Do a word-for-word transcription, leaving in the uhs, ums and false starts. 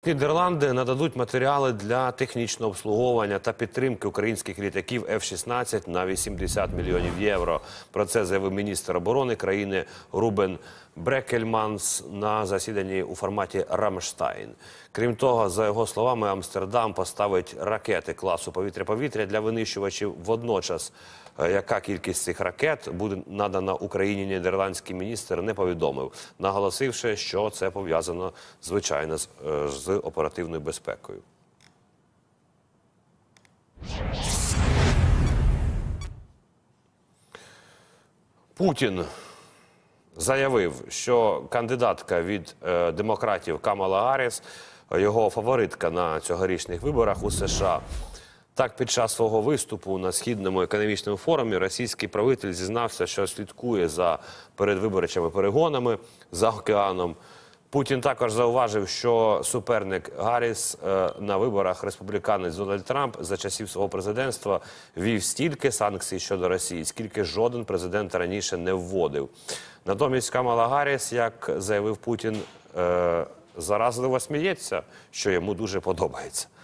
Нідерланди нададуть матеріали для технічного обслуговування та підтримки українських літаків Еф шістнадцять на вісімдесят мільйонів євро. Про це заявив міністр оборони країни Рубен Брекельманс на засіданні у форматі «Рамштайн». Крім того, за його словами, Амстердам поставить ракети класу повітря-повітря для винищувачів. Водночас, яка кількість цих ракет буде надана Україні, нідерландський міністр не повідомив, наголосивши, що це пов'язано, звичайно, з, з оперативною безпекою. Путін заявив, що кандидатка від е, демократів Камала Гарріс, його фаворитка на цьогорічних виборах у США. Так, під час свого виступу на Східному економічному форумі російський правитель зізнався, що слідкує за передвиборчими перегонами за океаном. Путін також зауважив, що суперник Гарріс е, на виборах, республіканець Дональд Трамп, за часів свого президентства вів стільки санкцій щодо Росії, скільки жоден президент раніше не вводив. Натомість Камала Гарріс, як заявив Путін, е, заразливо сміється, що йому дуже подобається.